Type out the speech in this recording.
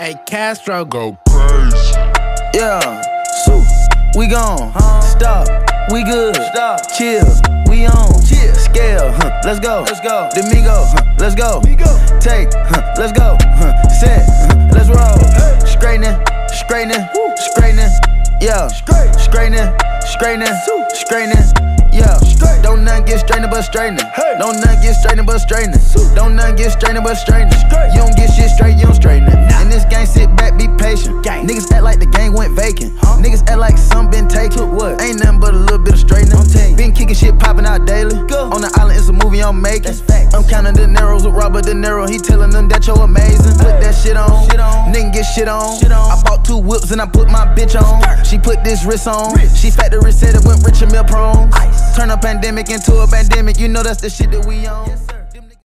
Hey, Castro go crazy. Yeah, so we gone. Stop, we good. Stop, chill, we on. Chill, scale, let's go. Let's go. Domingo, let's go. Take, let's go. Set, let's roll. Straightening, straightening, straightening. Yeah, straightening, straightening, straightening. Yeah, don't nothing get straightening but straightening. Don't nothing get straightening but straightening. Don't nothing get straightening but straightening. You don't get shit straight, you don't straighten it. In this game, sit back, be patient. Niggas act like the game went vacant. Niggas act like some been taken. What? Ain't nothing but a little bit of straightening. Been kicking shit popping out daily. On the island, it's a movie I'm making. I'm counting the Neros with Robert De Niro. He telling them that you're amazing. Put that shit on. Nigga get shit on. I bought 2 whips and I put my bitch on. She put this wrist on. She factory said it went rich and meal prone. Turn a pandemic into a pandemic. You know that's the shit that we on.